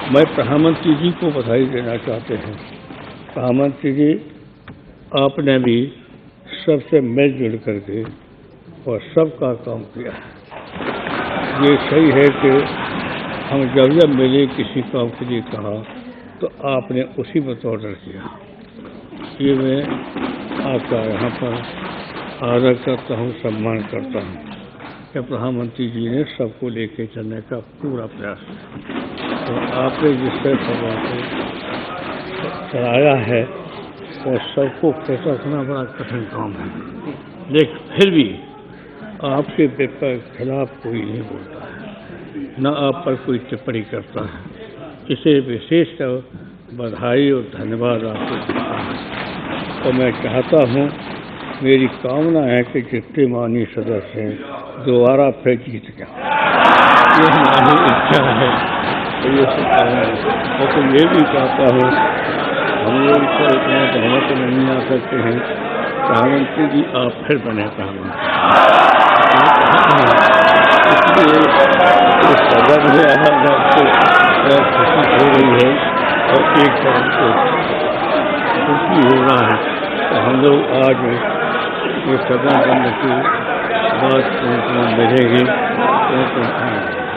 मैं प्रधानमंत्री जी को बधाई देना चाहते हैं। प्रधानमंत्री जी, आपने भी सबसे मिलजुल करके और सबका काम किया है। ये सही है कि हम जब मिले किसी काम के लिए कहा तो आपने उसी पर ऑर्डर किया। ये मैं आपका यहाँ पर आदर करता हूँ, सम्मान करता हूँ कि प्रधानमंत्री जी ने सबको लेके चलने का पूरा प्रयास किया। तो आपने जिससे सभा को चलाया है और सबको खुश रखना बड़ा कठिन काम है, लेकिन फिर भी आपके खिलाफ कोई नहीं बोलता है, न आप पर कोई टिप्पणी करता है। इसे विशेष बधाई और धन्यवाद आपको देता हूँ। और मैं चाहता हूँ, मेरी कामना है कि जितने माननीय सदस्य हैं दोबारा फिर जीत जाएं। ये हमारी इच्छा है, तो ये शुभकामना है। और तो ये भी चाहता हूँ, हम लोग पर इतना बहुमत नहीं आ सकते हैं, प्रधानमंत्री जी आप फिर बने प्रधानमंत्री। इसलिए इस सदन में आपको खुशी हो रही है और एक तरफ से खुशी हो रहा है। तो हम लोग आज ये सदन बंद की बात मिलेगी तो